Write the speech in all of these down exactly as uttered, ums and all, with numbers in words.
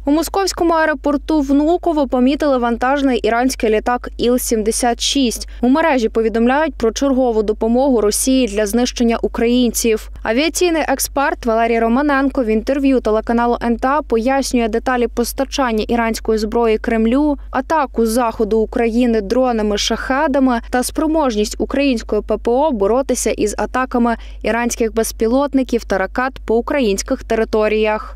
У московському аеропорту Внуково помітили вантажний іранський літак Іл сімдесят шість. У мережі повідомляють про чергову допомогу Росії для знищення українців. Авіаційний експерт Валерій Романенко в інтерв'ю телеканалу ен те а пояснює деталі постачання іранської зброї Кремлю, атаку з заходу України дронами-шахедами та спроможність української пе пе о боротися із атаками іранських безпілотників та ракет по українських територіях.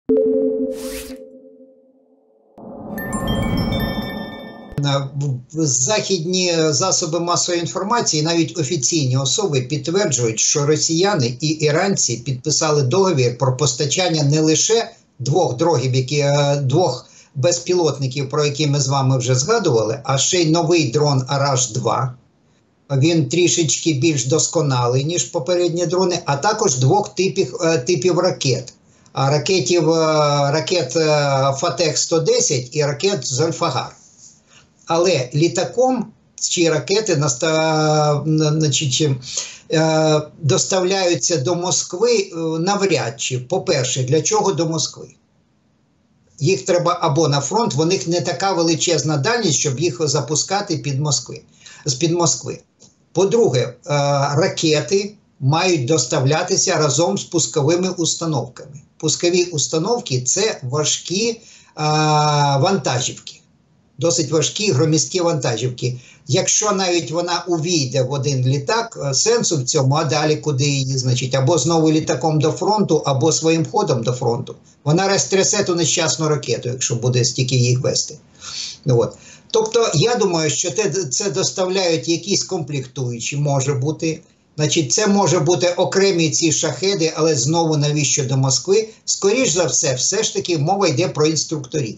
Західні засоби масової інформації, навіть офіційні особи, підтверджують, що росіяни і іранці підписали договір про постачання не лише двох дронів, які, двох безпілотників, про які ми з вами вже згадували, а ще й новий дрон Араш два. Він трішечки більш досконалий, ніж попередні дрони, а також двох типів, типів ракет. Ракетів, ракет Фатех сто десять і ракет Зольфагар. Але літаком ці ракети значить, доставляються до Москви навряд чи. По-перше, для чого до Москви? Їх треба або на фронт, в них не така величезна дальність, щоб їх запускати під Москви, з-під Москви. По-друге, ракети мають доставлятися разом з пусковими установками. Пускові установки – це важкі вантажівки. Досить важкі громісткі вантажівки. Якщо навіть вона увійде в один літак, сенсу в цьому, а далі куди її, значить, або знову літаком до фронту, або своїм ходом до фронту. Вона розтрясе ту нещасну ракету, якщо буде стільки їх вести. От. Тобто, я думаю, що це доставляють якісь комплектуючі, може бути. Значить, це може бути окремі ці шахеди, але знову навіщо до Москви? Скоріш за все, все ж таки мова йде про інструкторів.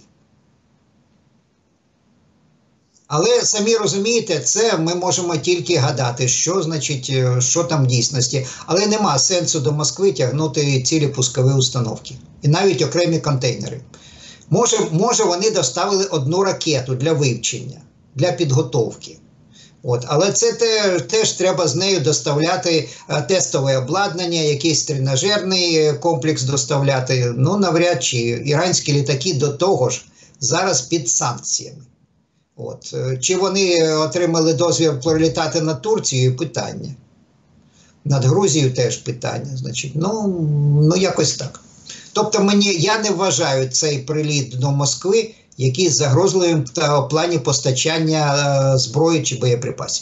Але самі розумієте, це ми можемо тільки гадати, що, значить, що там в дійсності. Але нема сенсу до Москви тягнути цілі пускові установки. І навіть окремі контейнери. Може, може вони доставили одну ракету для вивчення, для підготовки. От. Але це те, теж треба з нею доставляти тестове обладнання, якийсь тренажерний комплекс доставляти. Ну, навряд чи іранські літаки до того ж зараз під санкціями. От. Чи вони отримали дозвіл пролітати над Турцією – питання. Над Грузією теж питання. Значить, ну, ну якось так. Тобто мені, я не вважаю цей приліт до Москви якийсь загрозливим в плані постачання е, зброї чи боєприпасів.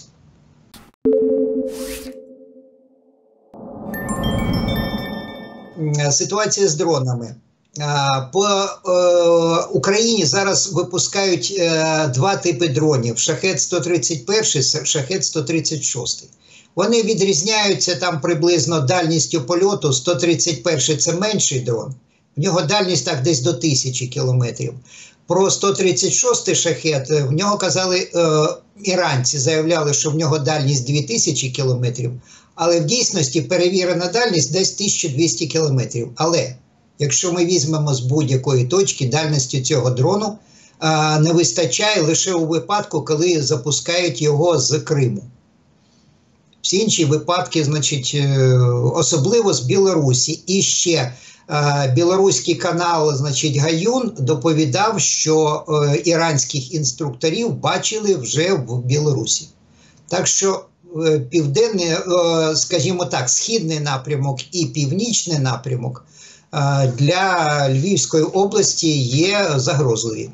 Ситуація з дронами. По е, Україні зараз випускають е, два типи дронів – Шахед сто тридцять один, Шахед сто тридцять шість. Вони відрізняються там приблизно дальністю польоту. сто тридцять один – це менший дрон, в нього дальність так десь до тисячі кілометрів. Про сто тридцять шість шахед в нього казали, е, іранці заявляли, що в нього дальність дві тисячі кілометрів, але в дійсності перевірена дальність десь тисяча двісті кілометрів. Але якщо ми візьмемо з будь-якої точки, дальності цього дрону а, не вистачає лише у випадку, коли запускають його з Криму. Всі інші випадки, значить, особливо з Білорусі. І ще а, білоруський канал, значить, Гаюн доповідав, що а, іранських інструкторів бачили вже в Білорусі. Так що а, південний, а, скажімо так, східний напрямок і північний напрямок для Львівської області є загрозливі.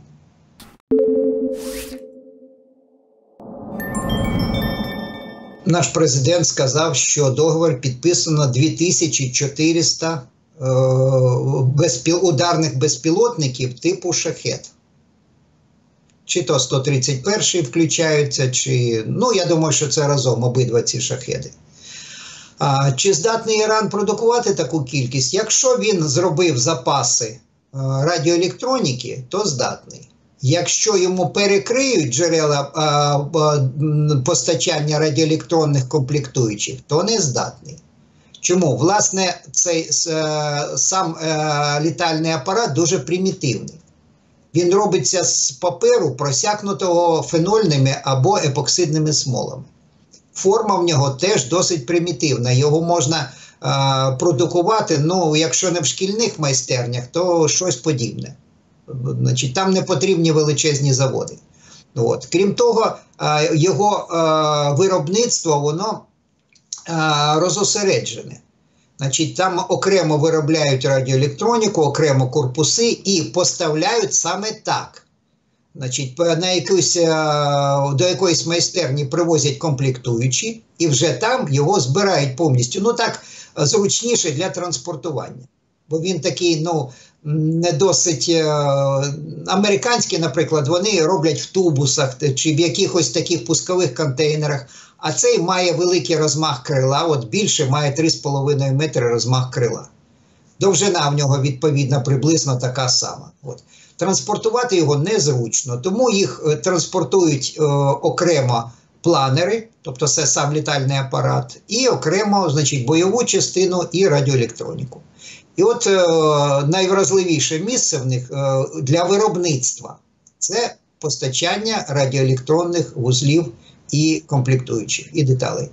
Наш президент сказав, що договір підписано дві тисячі чотириста е, безпіл, ударних безпілотників типу «Шахед». Чи то сто тридцять один включаються, чи... Ну, я думаю, що це разом обидва ці «Шахеди». А, чи здатний Іран продукувати таку кількість? Якщо він зробив запаси а, радіоелектроніки, то здатний. Якщо йому перекриють джерела а, а, постачання радіоелектронних комплектуючих, то не здатний. Чому? Власне, цей а, сам а, літальний апарат дуже примітивний. Він робиться з паперу, просякнутого фенольними або епоксидними смолами. Форма в нього теж досить примітивна. Його можна а, продукувати, ну, якщо не в шкільних майстернях, то щось подібне. Значить, там не потрібні величезні заводи. От. Крім того, його виробництво, воно розосереджене. Значить, там окремо виробляють радіоелектроніку, окремо корпуси і поставляють саме так. Значить, на якусь, до якоїсь майстерні привозять комплектуючі, і вже там його збирають повністю. Ну так, зручніше для транспортування. Бо він такий, ну, не досить е, американський, наприклад, вони роблять в тубусах чи в якихось таких пускових контейнерах, а цей має великий розмах крила, от більше має три з половиною метри розмах крила. Довжина в нього відповідно приблизно така сама. От. Транспортувати його незручно, тому їх е, транспортують е, окремо планери, тобто це сам літальний апарат, і окремо, значить, бойову частину і радіоелектроніку. І от е, найвразливіше місце в них е, для виробництва – це постачання радіоелектронних вузлів і комплектуючих, і деталей.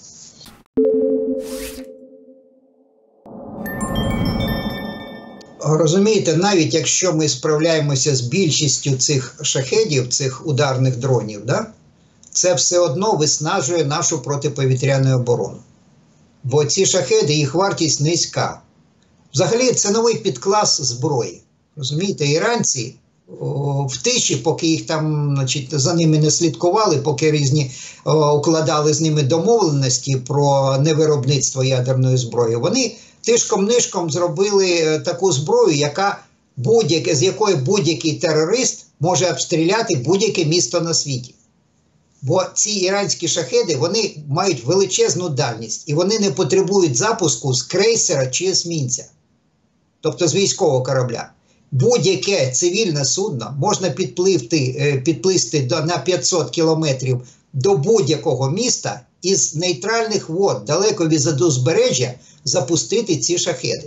Розумієте, навіть якщо ми справляємося з більшістю цих шахедів, цих ударних дронів, да, це все одно виснажує нашу протиповітряну оборону. Бо ці шахеди, їх вартість низька. Взагалі, це новий підклас зброї. Розумієте, іранці о, в тиші, поки їх там, значить, за ними не слідкували, поки різні о, укладали з ними домовленості про невиробництво ядерної зброї, вони тишком-нишком зробили таку зброю, яка будь-яке, з якої будь-який терорист може обстріляти будь-яке місто на світі. Бо ці іранські шахеди, вони мають величезну дальність, і вони не потребують запуску з крейсера чи есмінця, тобто з військового корабля. Будь-яке цивільне судно можна підпливти, підплисти до, на п'ятсот кілометрів до будь-якого міста і з нейтральних вод, далеко від узбережжя, запустити ці шахеди.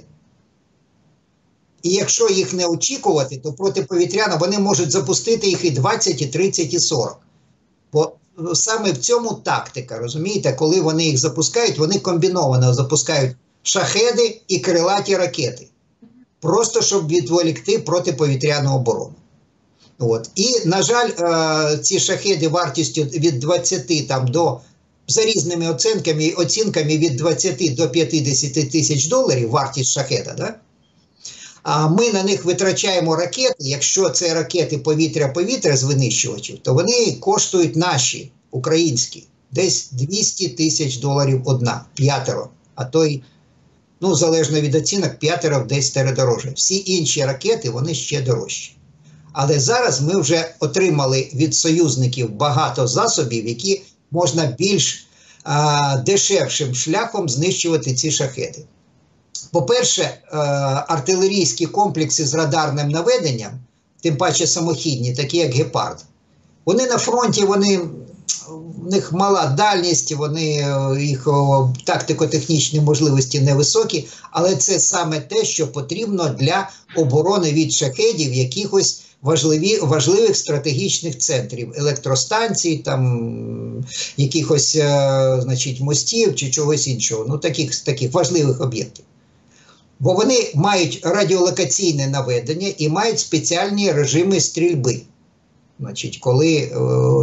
І якщо їх не очікувати, то протиповітряно вони можуть запустити їх і двадцять, і тридцять, і сорок. Бо саме в цьому тактика, розумієте, коли вони їх запускають, вони комбіновано запускають шахеди і крилаті ракети. Просто щоб відволікти протиповітряну оборону. От. І, на жаль, ці шахеди вартістю від двадцяти там, до, за різними оцінками, оцінками від двадцяти до п'ятдесяти тисяч доларів, вартість шахеда, да? А ми на них витрачаємо ракети, якщо це ракети повітря-повітря з винищувачів, то вони коштують наші, українські, десь двісті тисяч доларів одна, п'ятеро, а то й, ну, залежно від оцінок, п'ятеро в десять дорожче. Всі інші ракети, вони ще дорожчі. Але зараз ми вже отримали від союзників багато засобів, які можна більш а, дешевшим шляхом знищувати ці шахеди. По-перше, артилерійські комплекси з радарним наведенням, тим паче самохідні, такі як «Гепард», вони на фронті, вони, в них мала дальність, вони, їх тактико-технічні можливості невисокі, але це саме те, що потрібно для оборони від шахедів якихось важливі, важливих стратегічних центрів, електростанцій, там, якихось, значить, мостів чи чогось іншого, ну, таких, таких важливих об'єктів. Бо вони мають радіолокаційне наведення і мають спеціальні режими стрільби. Значить, коли е,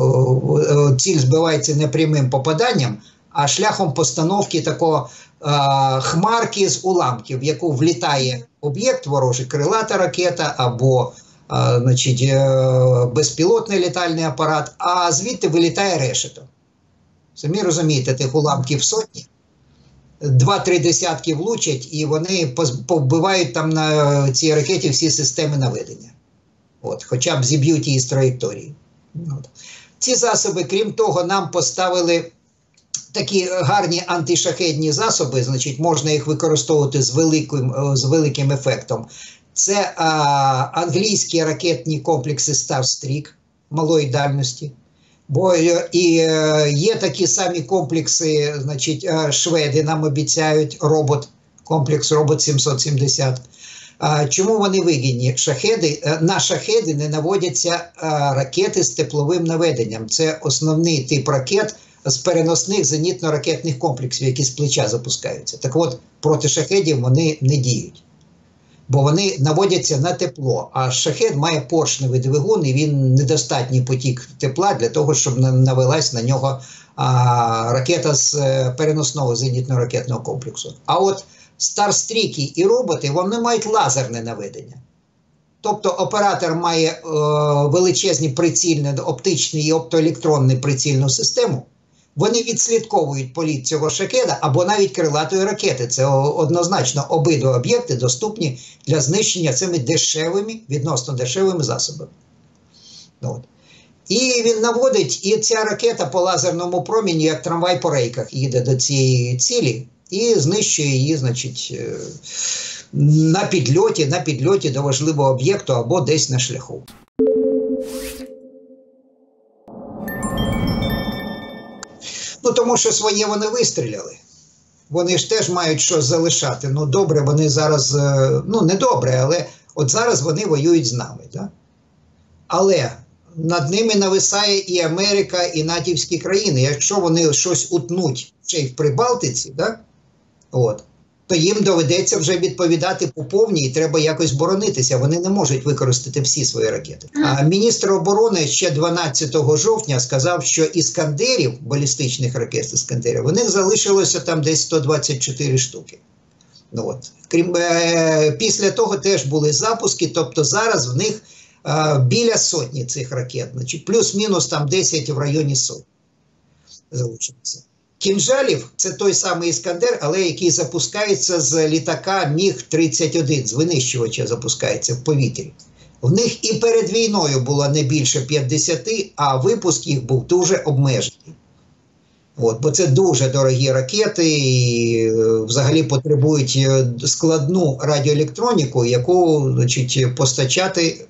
е, ціль збивається не прямим попаданням, а шляхом постановки такого е, хмарки з уламків, в яку влітає об'єкт ворожий, крилата ракета або е, значить, е, безпілотний літальний апарат, а звідти вилітає решето. Самі розумієте, тих уламків сотні. Два-три десятки влучать, і вони повбивають там на цій ракеті всі системи наведення. От, хоча б зіб'ють її з траєкторії. От. Ці засоби, крім того, нам поставили такі гарні антишахедні засоби, значить, можна їх використовувати з великим, з великим ефектом. Це а, англійські ракетні комплекси Starstreak малої дальності. Бо і є такі самі комплекси, значить, шведи нам обіцяють робот, комплекс робот сімсот сімдесят. Чому вони вигідні? Шахеди, на шахеди не наводяться ракети з тепловим наведенням. Це основний тип ракет з переносних зенітно-ракетних комплексів, які з плеча запускаються. Так от, проти шахедів вони не діють. бо вони наводяться на тепло, а шахед має поршневий двигун, і він недостатній потік тепла для того, щоб навелась на нього а, ракета з переносного зенітно-ракетного комплексу. А от старстріки і роботи, вони мають лазерне наведення. Тобто оператор має е, величезні прицільні, оптичні і оптоелектронні прицільну систему. Вони відслідковують політ цього шахеда або навіть крилатої ракети. Це однозначно обидва об'єкти доступні для знищення цими дешевими, відносно дешевими засобами. От. І він наводить, і ця ракета по лазерному проміню, як трамвай по рейках, їде до цієї цілі і знищує її, значить, на підльоті, на підльоті до важливого об'єкту або десь на шляху. Ну, тому що своє вони вистріляли. Вони ж теж мають щось залишати. Ну, добре, вони зараз, ну, не добре, але от зараз вони воюють з нами. Да? Але над ними нависає і Америка, і натівські країни. Якщо вони щось утнуть ще й в Прибалтиці, да? От, то їм доведеться вже відповідати по повній, і треба якось боронитися. Вони не можуть використати всі свої ракети. А міністр оборони ще дванадцятого жовтня сказав, що іскандерів, балістичних ракет іскандерів, у них залишилося там десь сто двадцять чотири штуки. Ну, от. Крім, е, після того теж були запуски, тобто зараз в них е, біля сотні цих ракет, значить, плюс-мінус там десять в районі сотні залишилося. Кінжалів – це той самий Іскандер, але який запускається з літака Міг тридцять один, з винищувача запускається в повітрі. В них і перед війною було не більше п'ятдесят, а випуск їх був дуже обмежений. От, бо це дуже дорогі ракети і взагалі потребують складну радіоелектроніку, яку, значить, постачати,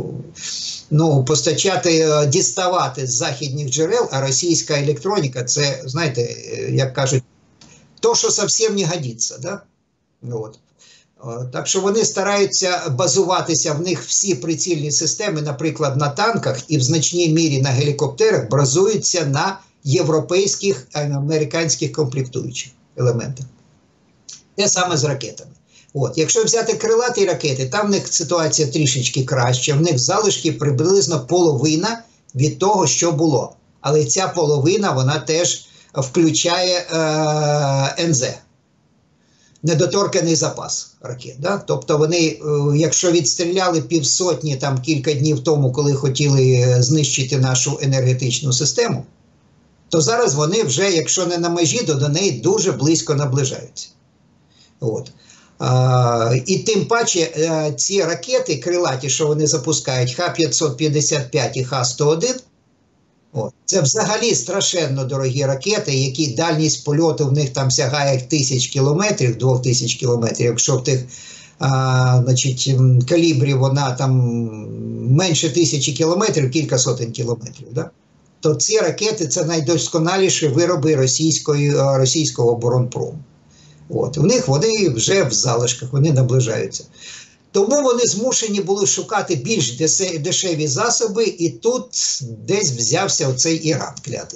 ну, постачати, діставати з західних джерел, а російська електроніка – це, знаєте, як кажуть, то, що зовсім не годиться. Да? От. Так що вони стараються базуватися, в них всі прицільні системи, наприклад, на танках і в значній мірі на гелікоптерах, базуються на європейських, американських комплектуючих елементах. Те саме з ракетами. От. Якщо взяти крилаті ракети, там в них ситуація трішечки краща, в них залишки приблизно половина від того, що було. Але ця половина, вона теж включає е, ен зет. Недоторканий запас ракет. Да? Тобто вони, якщо відстріляли півсотні там кілька днів тому, коли хотіли знищити нашу енергетичну систему, то зараз вони вже, якщо не на межі, то до неї дуже близько наближаються. От. А, і тим паче ці ракети крилаті, що вони запускають, Х п'ятсот п'ятдесят п'ять і Х сто один, от, це взагалі страшенно дорогі ракети, які дальність польоту в них там сягає тисяч кілометрів, двох тисяч кілометрів, якщо в тих а, значить, калібрів вона там менше тисячі кілометрів, кілька сотень кілометрів, да? То ці ракети – це найдосконаліші вироби російської, російського оборонпрому. От. У них вони вже в залишках, вони наближаються. Тому вони змушені були шукати більш дешеві засоби, і тут десь взявся оцей Іран клятий.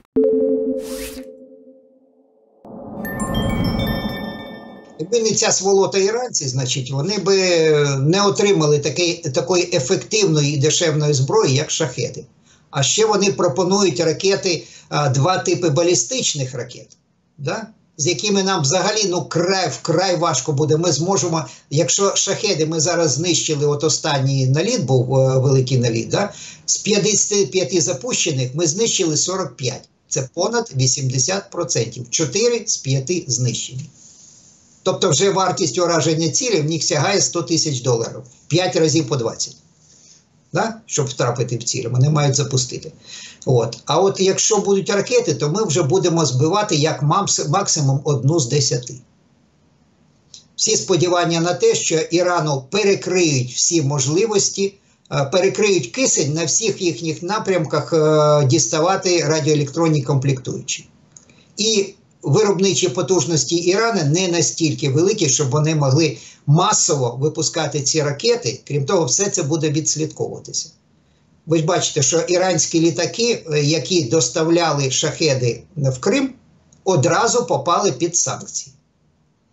Якби не ця сволота іранці, значить, вони би не отримали такої, такої ефективної і дешевної зброї, як шахеди. А ще вони пропонують ракети, два типи балістичних ракет, да? З якими нам взагалі ну, край, вкрай важко буде. Ми зможемо, якщо шахеди ми зараз знищили, от останній наліт був, великий наліт, да? З п'ятдесяти п'яти запущених ми знищили сорок п'ять. Це понад вісімдесят відсотків. чотири з п'яти знищені. Тобто вже вартість ураження цілі в них сягає сто тисяч доларів. п'ять разів по двадцять. Да? Щоб втрапити в ціль, вони мають запустити. От. А от якщо будуть ракети, то ми вже будемо збивати як максимум одну з десяти. Всі сподівання на те, що Ірану перекриють всі можливості, перекриють кисень на всіх їхніх напрямках діставати радіоелектронні комплектуючі. І виробничі потужності Ірану не настільки великі, щоб вони могли масово випускати ці ракети. Крім того, все це буде відслідковуватися. Ви ж бачите, що іранські літаки, які доставляли шахеди в Крим, одразу попали під санкції.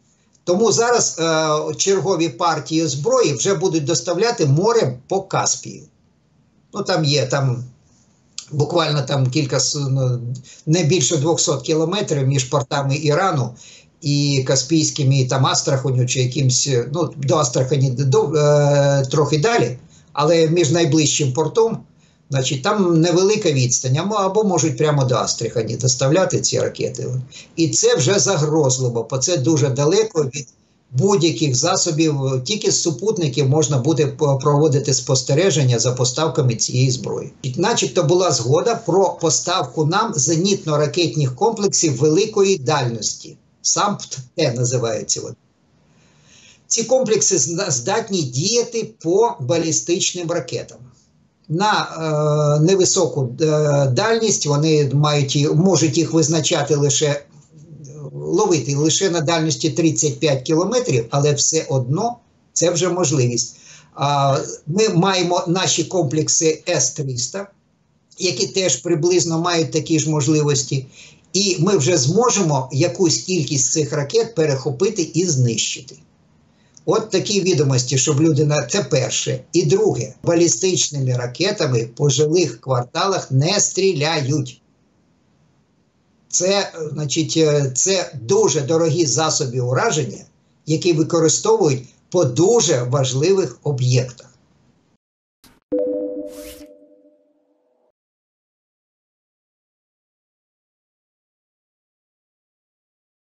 Тому зараз е, чергові партії зброї вже будуть доставляти морем по Каспію. Ну, там є, там буквально там кілька, ну, не більше двохсот кілометрів між портами Ірану і Каспійськими, там Астраханью чи якимсь, ну, до Астрахані до, е, трохи далі, але між найближчим портом, значить, там невелика відстань, або можуть прямо до Астрахані доставляти ці ракети. І це вже загрозливо, бо це дуже далеко від будь-яких засобів, тільки з супутників можна буде проводити спостереження за поставками цієї зброї. Начебто була згода про поставку нам зенітно-ракетних комплексів великої дальності. САМПТ-Т називаються вони. Ці комплекси здатні діяти по балістичним ракетам. На е, невисоку е, дальність вони мають, можуть їх визначати лише, ловити лише на дальності тридцять п'ять кілометрів, але все одно це вже можливість. А, ми маємо наші комплекси С триста, які теж приблизно мають такі ж можливості, і ми вже зможемо якусь кількість цих ракет перехопити і знищити. От такі відомості, щоб люди на це перше. І друге, балістичними ракетами по жилих кварталах не стріляють. Це, значить, це дуже дорогі засоби ураження, які використовують по дуже важливих об'єктах.